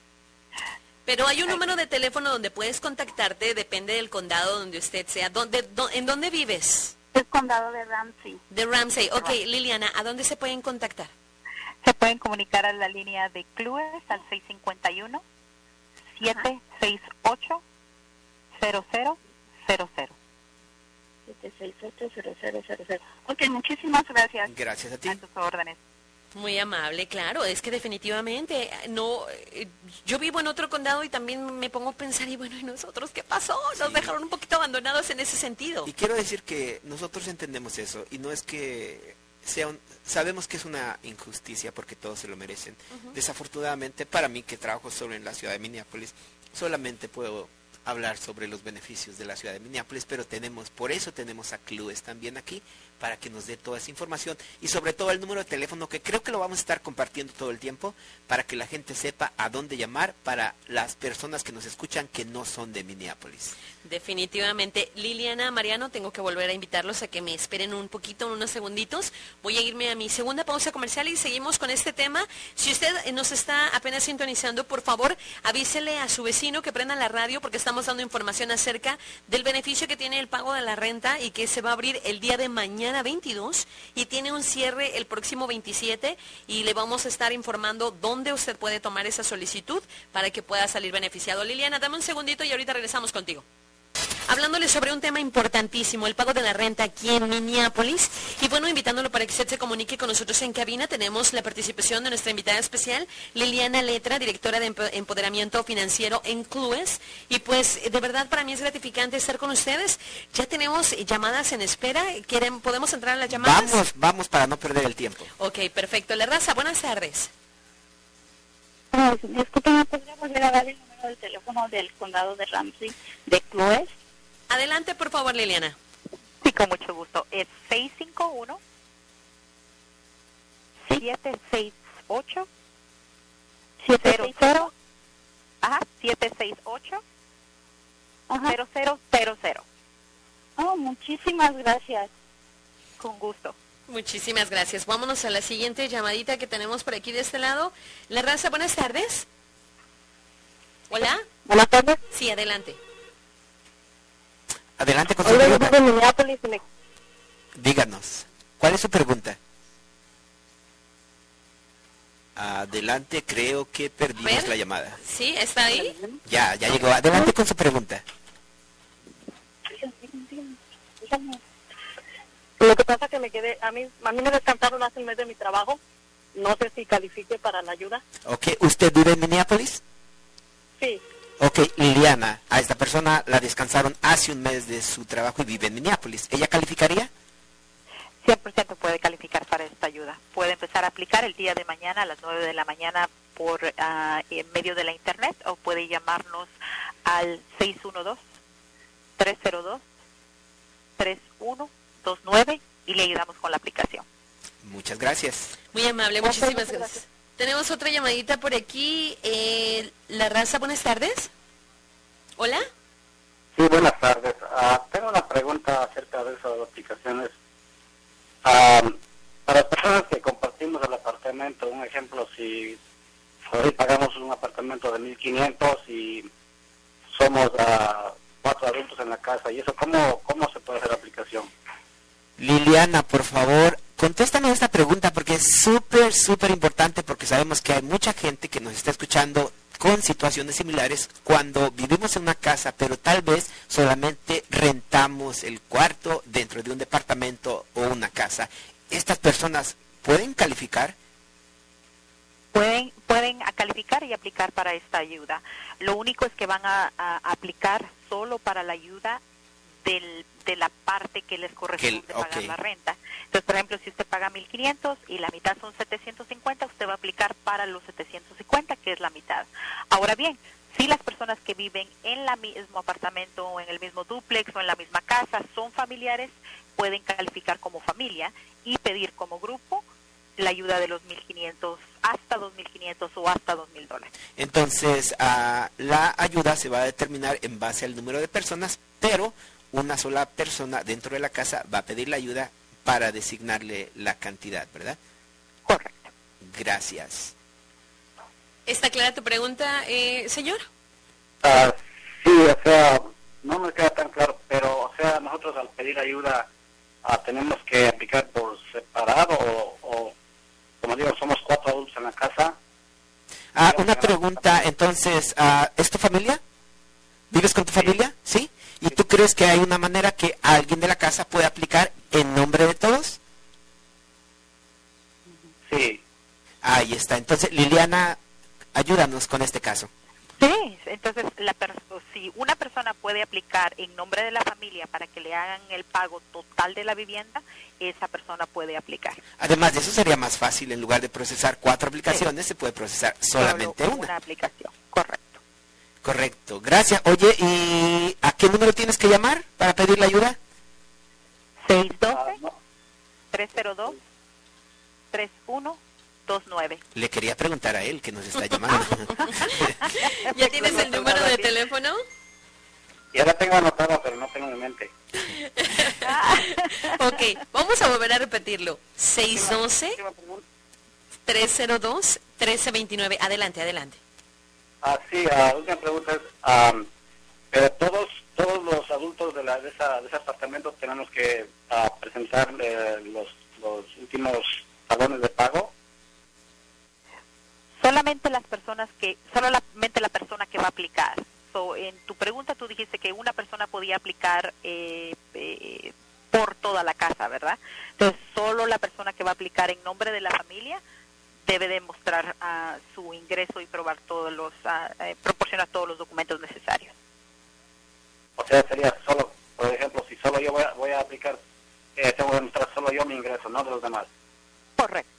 Pero hay un número de teléfono donde puedes contactarte, depende del condado donde usted sea. ¿Dónde, do, ¿En dónde vives? El condado de Ramsey. De Ramsey. Ok, Liliana, ¿a dónde se pueden contactar? Se pueden comunicar a la línea de Clues al seis cinco uno, siete seis ocho, cero cero cero cero. siete seis ocho, cero cero cero cero. Ok, muchísimas gracias. Gracias a ti. A tus órdenes. Muy amable, claro, es que definitivamente no, eh, yo vivo en otro condado y también me pongo a pensar, y bueno, ¿y nosotros qué pasó? Nos Sí. dejaron un poquito abandonados en ese sentido. Y quiero decir que nosotros entendemos eso, y no es que sea un, sabemos que es una injusticia porque todos se lo merecen. Uh-huh. Desafortunadamente, para mí, que trabajo solo en la ciudad de Minneapolis, solamente puedo hablar sobre los beneficios de la ciudad de Minneapolis, pero tenemos, por eso tenemos a Clues también aquí, para que nos dé toda esa información y sobre todo el número de teléfono que creo que lo vamos a estar compartiendo todo el tiempo para que la gente sepa a dónde llamar para las personas que nos escuchan que no son de Minneapolis. Definitivamente. Liliana, Mariano, tengo que volver a invitarlos a que me esperen un poquito, unos segunditos. Voy a irme a mi segunda pausa comercial y seguimos con este tema. Si usted nos está apenas sintonizando, por favor, avísele a su vecino que prenda la radio porque estamos dando información acerca del beneficio que tiene el pago de la renta y que se va a abrir el día de mañana veintidós y tiene un cierre el próximo veintisiete y le vamos a estar informando dónde usted puede tomar esa solicitud para que pueda salir beneficiado. Liliana, dame un segundito y ahorita regresamos contigo. Hablándole sobre un tema importantísimo, el pago de la renta aquí en Minneapolis. Y bueno, invitándolo para que usted se comunique con nosotros en cabina. Tenemos la participación de nuestra invitada especial, Liliana Letra, directora de Empoderamiento Financiero en Clues. Y pues, de verdad, para mí es gratificante estar con ustedes. Ya tenemos llamadas en espera. ¿Quieren, ¿Podemos entrar a las llamadas? Vamos, vamos para no perder el tiempo. Ok, perfecto. La Raza, buenas tardes. Oh, disculpe, ¿me podría volver a dar el número del teléfono del condado de Ramsey de Clues? Adelante, por favor, Liliana. Sí, con mucho gusto. Es seis cinco uno, siete seis ocho, cero cero, ajá, siete seis ocho, cero cero cero cero. Oh, muchísimas gracias. Con gusto. Muchísimas gracias. Vámonos a la siguiente llamadita que tenemos por aquí de este lado. La Raza, buenas tardes. Hola. Buenas tardes. Sí, adelante. Adelante con su Hola, pregunta. yo soy de Minneapolis y me... Díganos, ¿cuál es su pregunta? Adelante, creo que perdimos ¿Ver? la llamada. Sí, ¿está ahí? Ya, ya llegó. Adelante con su pregunta. Lo que pasa es que me quedé, a mí, a mí me descansaron hace un mes de mi trabajo, no sé si califique para la ayuda. Ok, ¿usted vive en Minneapolis? Sí. Ok, Liliana, a esta persona la descansaron hace un mes de su trabajo y vive en Minneapolis. ¿Ella calificaría? cien por ciento puede calificar para esta ayuda. Puede empezar a aplicar el día de mañana a las nueve de la mañana por uh, en medio de la internet o puede llamarnos al seis uno dos, tres cero dos, tres uno dos nueve y le ayudamos con la aplicación. Muchas gracias. Muy amable, muchísimas gracias. Tenemos otra llamadita por aquí. Eh, La Raza, buenas tardes. Hola. Sí, buenas tardes. Uh, tengo una pregunta acerca de esas aplicaciones. Uh, para las personas que compartimos el apartamento, un ejemplo, si hoy pagamos un apartamento de mil quinientos y somos uh, cuatro adultos en la casa, ¿y eso cómo, cómo se puede hacer la aplicación? Liliana, por favor, contéstanos esta pregunta porque es súper, súper importante porque sabemos que hay mucha gente que nos está escuchando con situaciones similares cuando vivimos en una casa, pero tal vez solamente rentamos el cuarto dentro de un departamento o una casa. ¿Estas personas pueden calificar? Pueden, pueden calificar y aplicar para esta ayuda. Lo único es que van a, a aplicar solo para la ayuda del, de la parte que les corresponde que, pagar okay. la renta. Entonces, por ejemplo, si usted paga mil quinientos y la mitad son setecientos cincuenta, usted va a aplicar para los setecientos cincuenta, que es la mitad. Ahora bien, si las personas que viven en el mismo apartamento o en el mismo dúplex o en la misma casa son familiares, pueden calificar como familia y pedir como grupo la ayuda de los mil quinientos hasta dos mil quinientos o hasta dos mil dólares. Entonces, uh, la ayuda se va a determinar en base al número de personas, pero una sola persona dentro de la casa va a pedir la ayuda para designarle la cantidad, ¿verdad? Correcto. Gracias. ¿Está clara tu pregunta, eh, señor? Uh, sí, o sea, no me queda tan claro, pero, o sea, nosotros al pedir ayuda uh, tenemos que aplicar por separado o, o, como digo, somos cuatro adultos en la casa. Ah, una pregunta, entonces, uh, ¿es tu familia? ¿Vives con tu Sí. familia? ¿Sí? ¿Y tú crees que hay una manera que alguien de la casa puede aplicar en nombre de todos? Sí. Ahí está. Entonces, Liliana, ayúdanos con este caso. Sí, entonces la si una persona puede aplicar en nombre de la familia para que le hagan el pago total de la vivienda, esa persona puede aplicar. Además de eso sería más fácil, en lugar de procesar cuatro aplicaciones, sí. se puede procesar solamente Solo una. una aplicación, correcto. Correcto, gracias. Oye, ¿y a qué número tienes que llamar para pedir la ayuda? seis uno dos, Uh, no. tres cero dos, tres uno dos nueve. Le quería preguntar a él que nos está llamando. ¿Ya tienes el número de teléfono? Ya la tengo anotada, pero no tengo en mente. Ok, vamos a volver a repetirlo. seis uno dos, tres cero dos, uno tres dos nueve. Adelante, adelante. Ah, sí, la uh, última pregunta es, um, pero todos todos los adultos de, la, de, esa, de ese apartamento tenemos que uh, presentar eh, los, los últimos talones de pago. Solamente las personas que, solamente la persona que va a aplicar. So, en tu pregunta tú dijiste que una persona podía aplicar eh, eh, por toda la casa, ¿verdad? Entonces, solo la persona que va a aplicar en nombre de la familia debe demostrar uh, su ingreso y probar todos los, uh, eh, proporcionar todos los documentos necesarios. O sea, sería solo, por ejemplo, si solo yo voy a, voy a aplicar, eh, tengo que demostrar solo yo mi ingreso, no de los demás. Correcto.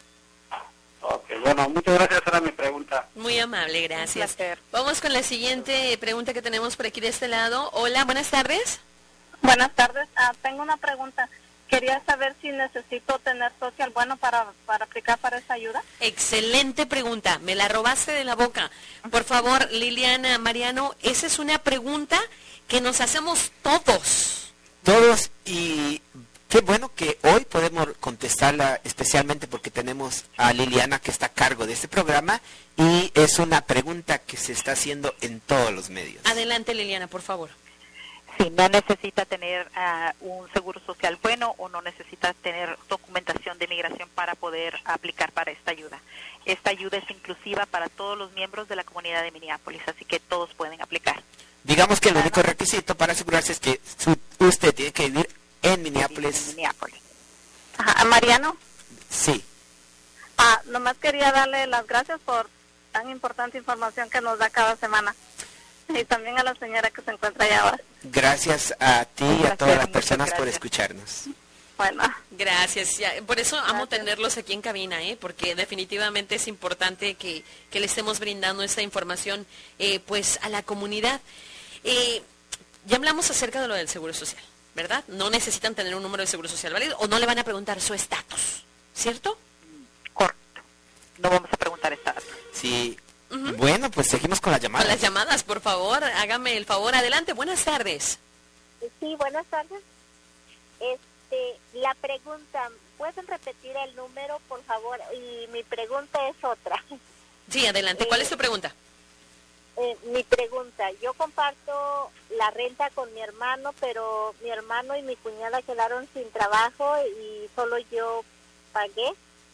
Ok, bueno, muchas gracias, esa era mi pregunta. Muy amable, gracias. Vamos con la siguiente pregunta que tenemos por aquí de este lado. Hola, buenas tardes. Buenas tardes, ah, tengo una pregunta. Quería saber si necesito tener social bueno para, para aplicar para esa ayuda. Excelente pregunta, me la robaste de la boca. Por favor, Liliana, Mariano, esa es una pregunta que nos hacemos todos. Todos, y qué bueno que hoy podemos contestarla, especialmente porque tenemos a Liliana que está a cargo de este programa y es una pregunta que se está haciendo en todos los medios. Adelante, Liliana, por favor. Sí, no necesita tener uh, un seguro social bueno o no necesita tener documentación de migración para poder aplicar para esta ayuda. Esta ayuda es inclusiva para todos los miembros de la comunidad de Minneapolis, así que todos pueden aplicar. Digamos que el único requisito para asegurarse es que su, usted tiene que vivir en Minneapolis. En Minneapolis. Ajá, Mariano. Sí. Ah, nomás quería darle las gracias por tan importante información que nos da cada semana. Y también a la señora que se encuentra allá ahora. Gracias a ti y a todas las personas por escucharnos. Bueno. Gracias. Ya, por eso amo gracias. Tenerlos aquí en cabina, ¿eh? Porque definitivamente es importante que, que le estemos brindando esta información eh, pues a la comunidad. Eh, ya hablamos acerca de lo del seguro social, ¿verdad? No necesitan tener un número de seguro social válido o no le van a preguntar su estatus, ¿cierto? Correcto. No vamos a preguntar estatus. Sí. Uh-huh. Bueno, pues seguimos con las llamadas. Con las llamadas, por favor, hágame el favor. Adelante, buenas tardes. Sí, buenas tardes. Este, la pregunta, ¿pueden repetir el número, por favor? Y mi pregunta es otra. Sí, adelante. ¿Cuál eh, es tu pregunta? Eh, mi pregunta, yo comparto la renta con mi hermano, pero mi hermano y mi cuñada quedaron sin trabajo y solo yo pagué,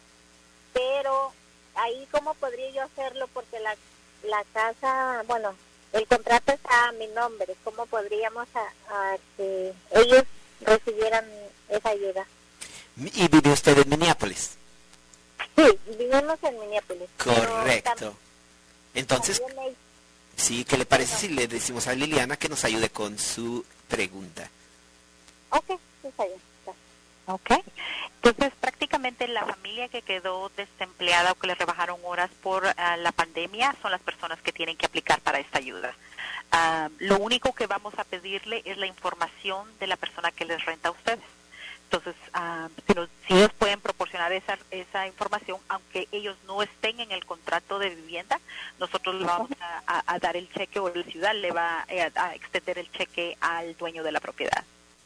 pero ahí cómo podría yo hacerlo porque la la casa, bueno, el contrato está a mi nombre, ¿cómo podríamos a, a que ellos recibieran esa ayuda? ¿Y vive usted en Minneapolis? Sí, vivimos en Minneapolis. Correcto. Entonces, hay... sí, ¿qué le parece si le decimos a Liliana que nos ayude con su pregunta? Ok, sí, está bien. Ok. Entonces, prácticamente la familia que quedó desempleada o que le rebajaron horas por uh, la pandemia son las personas que tienen que aplicar para esta ayuda. Uh, lo único que vamos a pedirle es la información de la persona que les renta a ustedes. Entonces, uh, si, los, si ellos pueden proporcionar esa, esa información, aunque ellos no estén en el contrato de vivienda, nosotros le vamos a, a, a dar el cheque o la ciudad le va a, a extender el cheque al dueño de la propiedad.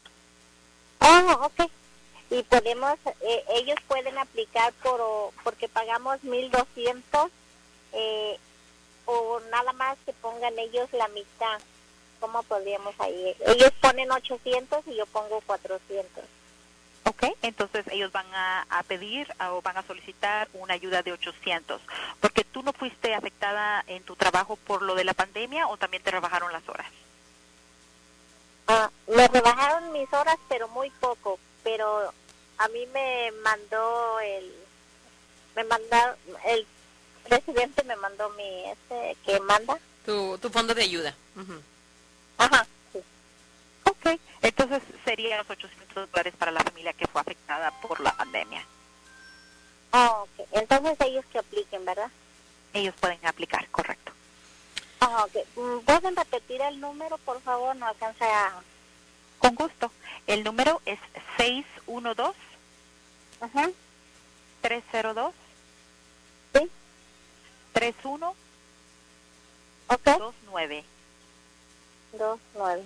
Oh, ok. Y podemos, eh, ellos pueden aplicar por porque pagamos mil doscientos eh, o nada más que pongan ellos la mitad. ¿Cómo podríamos ahí? Ellos ponen ochocientos y yo pongo cuatrocientos. Ok, entonces ellos van a, a pedir o van a solicitar una ayuda de ochocientos. Porque tú no fuiste afectada en tu trabajo por lo de la pandemia o también te rebajaron las horas. Ah, me rebajaron mis horas, pero muy poco. Pero a mí me mandó el, me mandaron, el presidente me mandó mi, este, que manda. Tu, tu fondo de ayuda. Uh-huh. Ajá, sí. Ok, entonces serían los ochocientos dólares para la familia que fue afectada por la pandemia. Oh, ok, entonces ellos que apliquen, ¿verdad? Ellos pueden aplicar, correcto. Ah, ok. ¿Pueden repetir el número, por favor? No alcanza a... Con gusto. El número es seis uno dos, Ajá. tres cero dos. Sí. tres uno. Ok. dos nueve. dos nueve.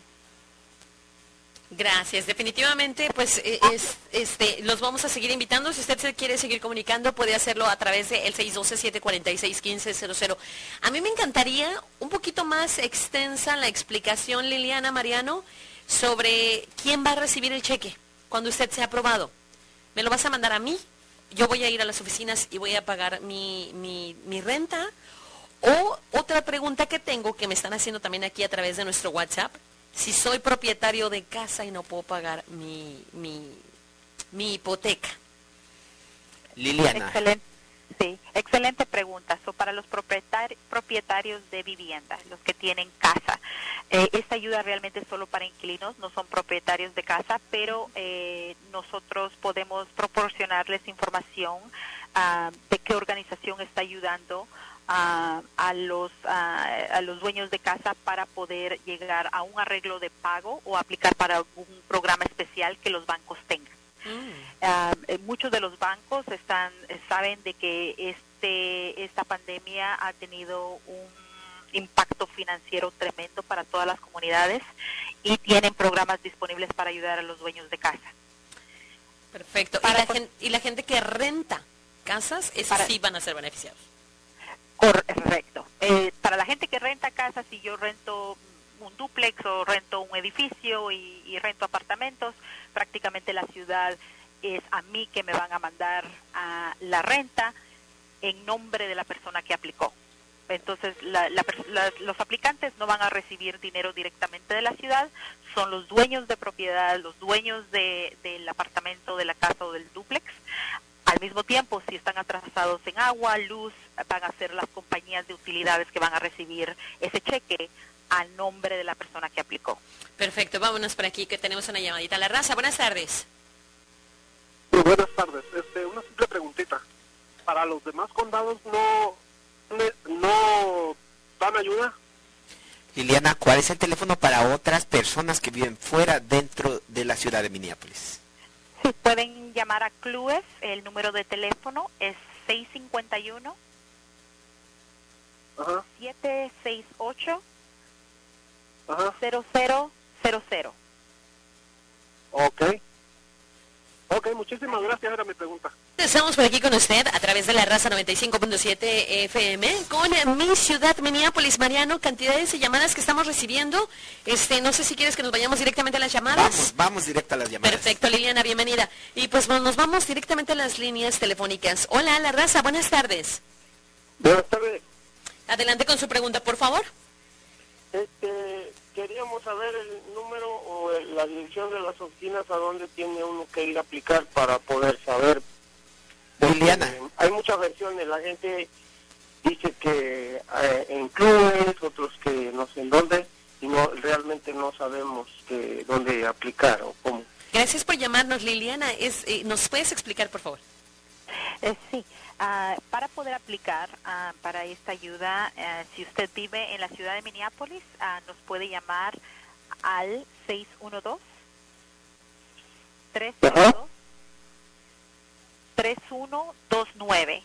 Gracias, definitivamente, pues eh, es, este, los vamos a seguir invitando. Si usted se quiere seguir comunicando, puede hacerlo a través del seis uno dos, siete cuatro seis, uno cinco cero cero. A mí me encantaría un poquito más extensa la explicación, Liliana, Mariano, sobre quién va a recibir el cheque cuando usted sea aprobado. ¿Me lo vas a mandar a mí? Yo voy a ir a las oficinas y voy a pagar mi, mi, mi renta. O otra pregunta que tengo, que me están haciendo también aquí a través de nuestro WhatsApp, si soy propietario de casa y no puedo pagar mi, mi, mi hipoteca. Liliana. Excelente, sí, excelente pregunta. So, para los propietari propietarios de vivienda, los que tienen casa, eh, esta ayuda realmente es solo para inquilinos, no son propietarios de casa, pero eh, nosotros podemos proporcionarles información uh, de qué organización está ayudando A, a los a, a los dueños de casa para poder llegar a un arreglo de pago o aplicar para algún programa especial que los bancos tengan. Mm. Uh, eh, muchos de los bancos están eh, saben de que este esta pandemia ha tenido un impacto financiero tremendo para todas las comunidades y tienen programas disponibles para ayudar a los dueños de casa. Perfecto. ¿Y la, gente, y la gente que renta casas, esos sí van a ser beneficiados? Correcto. Eh, para la gente que renta casas, si yo rento un dúplex o rento un edificio y, y rento apartamentos, prácticamente la ciudad es a mí que me van a mandar a la renta en nombre de la persona que aplicó. Entonces, la, la, la, los aplicantes no van a recibir dinero directamente de la ciudad, son los dueños de propiedad, los dueños de, del apartamento, de la casa o del dúplex. Al mismo tiempo, si están atrasados en agua, luz, van a ser las compañías de utilidades que van a recibir ese cheque a nombre de la persona que aplicó. Perfecto, vámonos por aquí que tenemos una llamadita. La Raza, buenas tardes. Muy buenas tardes. Este, una simple preguntita. ¿Para los demás condados no, no dan ayuda? Liliana, ¿cuál es el teléfono para otras personas que viven fuera dentro de la ciudad de Minneapolis? Sí, pueden llamar a C L U E S, el número de teléfono es seis cinco uno, siete seis ocho, cero cero cero cero. Ok. Ok, muchísimas gracias, era mi pregunta. Estamos por aquí con usted a través de la Raza noventa y cinco punto siete F M con Mi Ciudad Minneapolis. Mariano, cantidades de llamadas que estamos recibiendo. Este, no sé si quieres que nos vayamos directamente a las llamadas. Vamos, vamos directo a las llamadas. Perfecto, Liliana, bienvenida. Y pues nos vamos directamente a las líneas telefónicas. Hola, La Raza, buenas tardes. Buenas tardes. Adelante con su pregunta, por favor. Este, queríamos saber el número o el, la dirección de las oficinas a donde tiene uno que ir a aplicar para poder saber. Liliana. Eh, hay muchas versiones, la gente dice que eh, en clubes, otros que no sé en dónde, y no realmente no sabemos que dónde aplicar o cómo. Gracias por llamarnos, Liliana. Es, eh, ¿nos puedes explicar, por favor? Eh, sí, uh, para poder aplicar uh, para esta ayuda, uh, si usted vive en la ciudad de Minneapolis, uh, nos puede llamar al seis uno dos, tres cero dos, tres uno dos nueve.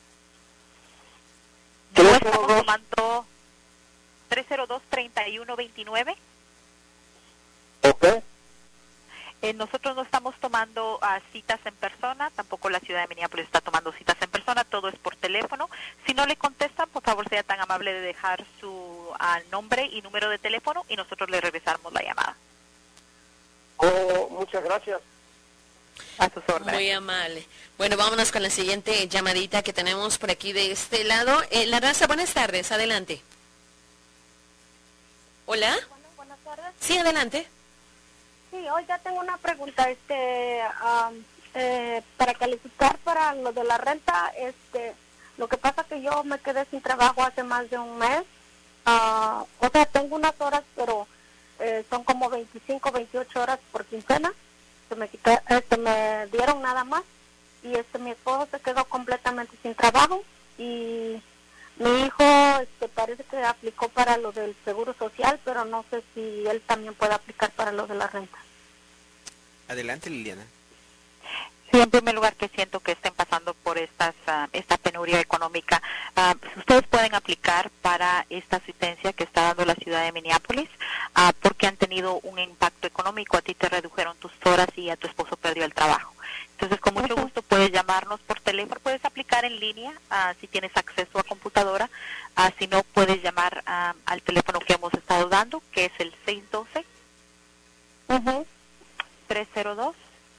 No estamos tomando tres cero dos, treinta y uno veintinueve. Ok. Eh, nosotros no estamos tomando uh, citas en persona, tampoco la ciudad de Minneapolis está tomando citas en persona, todo es por teléfono. Si no le contestan, por favor sea tan amable de dejar su uh, nombre y número de teléfono y nosotros le regresamos la llamada. Oh, muchas gracias. A sus órdenes. Muy amable. Bueno, vámonos con la siguiente llamadita que tenemos por aquí de este lado. Eh, La Raza, buenas tardes, adelante. ¿Hola? Bueno, buenas tardes. Sí, adelante. Sí, hoy ya tengo una pregunta, este, um, eh, para calificar para lo de la renta, este, lo que pasa que yo me quedé sin trabajo hace más de un mes, uh, o sea, tengo unas horas, pero eh, son como veinticinco, veintiocho horas por quincena, se me, quita, este, me dieron nada más, y este, mi esposo se quedó completamente sin trabajo, y mi hijo este, parece que aplicó para lo del seguro social, pero no sé si él también puede aplicar para lo de la renta. Adelante, Liliana. Sí, en primer lugar, que siento que estén pasando por estas uh, esta penuria económica. Uh, ustedes pueden aplicar para esta asistencia que está dando la ciudad de Minneapolis uh, porque han tenido un impacto económico. A ti te redujeron tus horas y a tu esposo perdió el trabajo. Entonces, con mucho gusto puedes llamarnos por teléfono, puedes aplicar en línea uh, si tienes acceso a computadora. Uh, si no, puedes llamar uh, al teléfono que hemos estado dando, que es el seis uno dos, uh-huh. tres cero dos,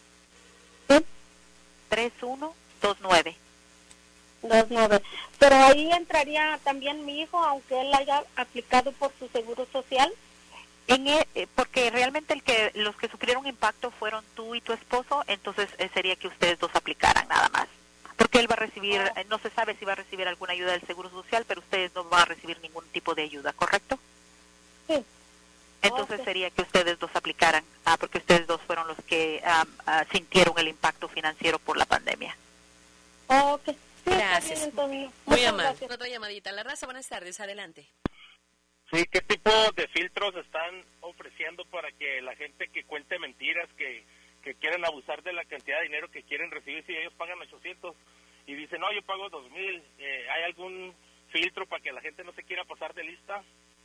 tres uno dos nueve. dos nueve. Pero ahí entraría también mi hijo, aunque él haya aplicado por su seguro social. En el, porque realmente el que los que sufrieron impacto fueron tú y tu esposo, entonces eh, sería que ustedes dos aplicaran nada más. Porque él va a recibir, oh. eh, no se sabe si va a recibir alguna ayuda del seguro social, pero ustedes no van a recibir ningún tipo de ayuda, ¿correcto? Sí. Entonces okay. sería que ustedes dos aplicaran, ah, porque ustedes dos fueron los que ah, ah, sintieron el impacto financiero por la pandemia. Ok, sí, gracias. Bien, entonces. Muy amable. Otra llamadita. La Raza, buenas tardes, adelante. Sí, ¿qué tipo de filtros están ofreciendo para que la gente que cuente mentiras, que, que quieren abusar de la cantidad de dinero que quieren recibir, si ellos pagan ochocientos y dicen, no, yo pago dos mil, eh, ¿hay algún filtro para que la gente no se quiera pasar de lista?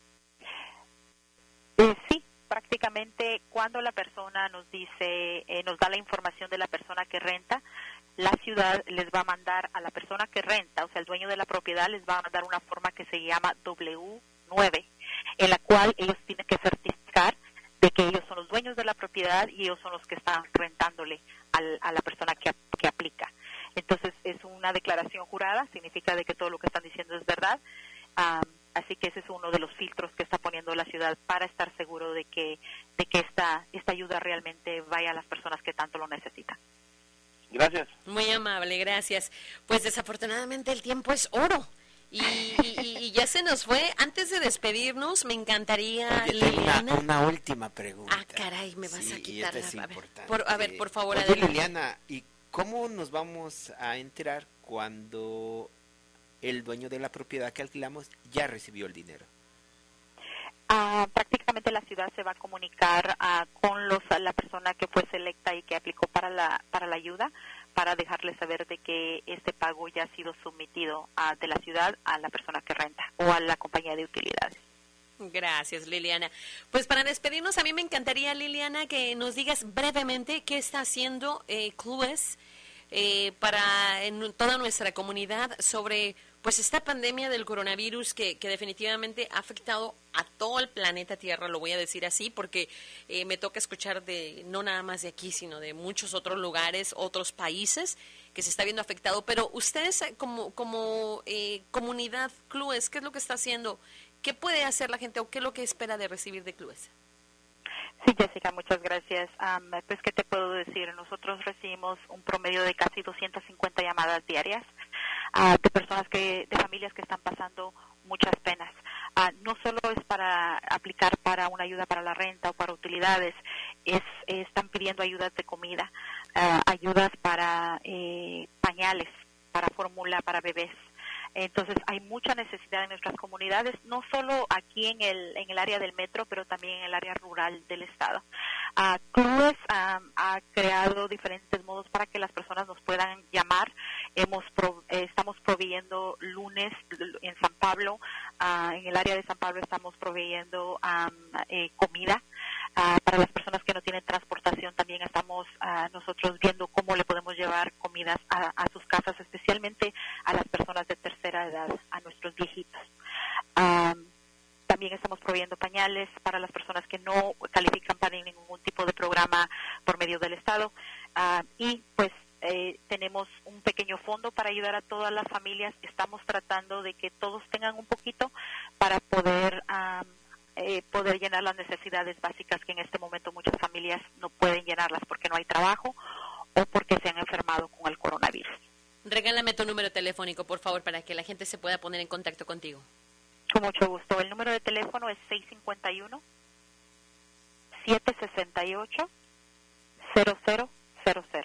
Eh, sí, prácticamente cuando la persona nos dice, eh, nos da la información de la persona que renta, la ciudad les va a mandar a la persona que renta, o sea, el dueño de la propiedad les va a mandar una forma que se llama doble u nueve, en la cual ellos tienen que certificar de que ellos son los dueños de la propiedad y ellos son los que están rentándole al, a la persona que, que aplica. Entonces, es una declaración jurada, significa de que todo lo que están diciendo es verdad. Um, Así que ese es uno de los filtros que está poniendo la ciudad para estar seguro de que de que esta esta ayuda realmente vaya a las personas que tanto lo necesitan. Gracias. Muy amable, gracias. Pues desafortunadamente el tiempo es oro. Y, y, y ya se nos fue. Antes de despedirnos, me encantaría, Oye, Liliana. Una, una última pregunta. Ah, caray, me vas sí, a quitar es la... A ver, importante. por, a ver, por favor, Oye, adelante. Liliana, ¿y cómo nos vamos a enterar cuando el dueño de la propiedad que alquilamos ya recibió el dinero? Uh, prácticamente la ciudad se va a comunicar uh, con los la persona que fue selecta y que aplicó para la para la ayuda, para dejarle saber de que este pago ya ha sido sometido uh, de la ciudad a la persona que renta o a la compañía de utilidades. Gracias, Liliana. Pues para despedirnos, a mí me encantaría, Liliana, que nos digas brevemente qué está haciendo eh, Clues eh, para en toda nuestra comunidad sobre pues esta pandemia del coronavirus que, que definitivamente ha afectado a todo el planeta Tierra, lo voy a decir así, porque eh, me toca escuchar de no nada más de aquí, sino de muchos otros lugares, otros países que se está viendo afectado. Pero ustedes como, como eh, comunidad Clues, ¿qué es lo que está haciendo? ¿Qué puede hacer la gente o qué es lo que espera de recibir de Clues? Sí, Jessica, muchas gracias. Um, pues, ¿qué te puedo decir? Nosotros recibimos un promedio de casi doscientas cincuenta llamadas diarias uh, de personas, que, de familias que están pasando muchas penas. Uh, no solo es para aplicar para una ayuda para la renta o para utilidades, es, es están pidiendo ayudas de comida, uh, ayudas para eh, pañales, para fórmula para bebés. Entonces hay mucha necesidad en nuestras comunidades, no solo aquí en el en el área del metro, pero también en el área rural del estado. Uh, Clues um, ha creado diferentes modos para que las personas nos puedan llamar. Hemos pro, eh, estamos proveyendo lunes en San Pablo, uh, en el área de San Pablo estamos proveyendo um, eh, comida. Uh, para las personas que no tienen transportación, también estamos uh, nosotros viendo cómo le podemos llevar comidas a, a sus casas, especialmente a las personas de tercera edad, a nuestros viejitos. Um, también estamos proveyendo pañales para las personas que no califican para ningún tipo de programa por medio del Estado. Uh, y pues eh, tenemos un pequeño fondo para ayudar a todas las familias. Estamos tratando de que todos tengan un poquito para poder... Um, Eh, poder llenar las necesidades básicas que en este momento muchas familias no pueden llenarlas porque no hay trabajo o porque se han enfermado con el coronavirus. Regálame tu número telefónico, por favor, para que la gente se pueda poner en contacto contigo. Con mucho gusto. El número de teléfono es seis cinco uno, siete seis ocho, cero cero cero cero.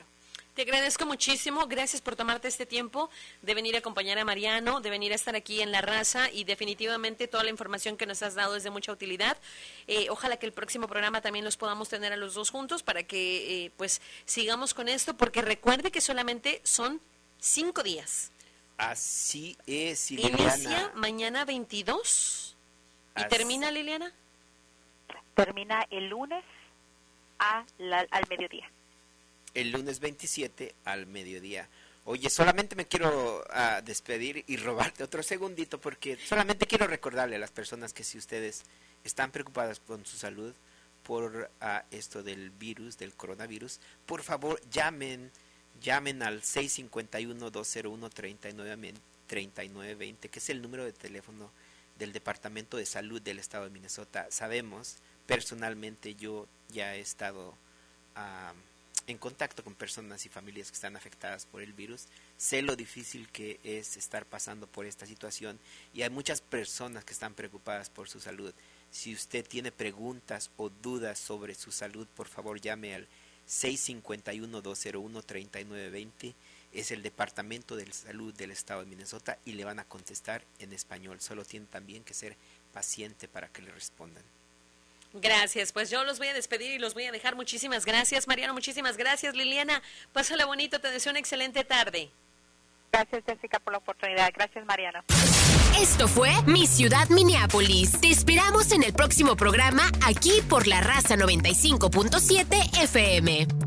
Te agradezco muchísimo, gracias por tomarte este tiempo de venir a acompañar a Mariano, de venir a estar aquí en La Raza y definitivamente toda la información que nos has dado es de mucha utilidad. Eh, ojalá que el próximo programa también los podamos tener a los dos juntos para que eh, pues sigamos con esto, porque recuerde que solamente son cinco días. Así es, Liliana. Inicia mañana veintidós y Así. termina, Liliana. Termina el lunes a la, al mediodía. El lunes veintisiete al mediodía. Oye, solamente me quiero uh, despedir y robarte otro segundito porque solamente quiero recordarle a las personas que si ustedes están preocupadas con su salud por uh, esto del virus, del coronavirus, por favor llamen, llamen al seis cinco uno, dos cero uno, tres nueve dos cero, que es el número de teléfono del Departamento de Salud del Estado de Minnesota. Sabemos, personalmente yo ya he estado uh, en contacto con personas y familias que están afectadas por el virus, sé lo difícil que es estar pasando por esta situación y hay muchas personas que están preocupadas por su salud. Si usted tiene preguntas o dudas sobre su salud, por favor llame al seis cinco uno, dos cero uno, tres nueve dos cero, es el Departamento de Salud del Estado de Minnesota y le van a contestar en español, solo tiene también que ser paciente para que le respondan. Gracias, pues yo los voy a despedir y los voy a dejar. Muchísimas gracias, Mariano, muchísimas gracias, Liliana. Pásala bonito, te deseo una excelente tarde. Gracias, Jessica, por la oportunidad. Gracias, Mariano. Esto fue Mi Ciudad Minneapolis. Te esperamos en el próximo programa aquí por La Raza noventa y cinco punto siete F M.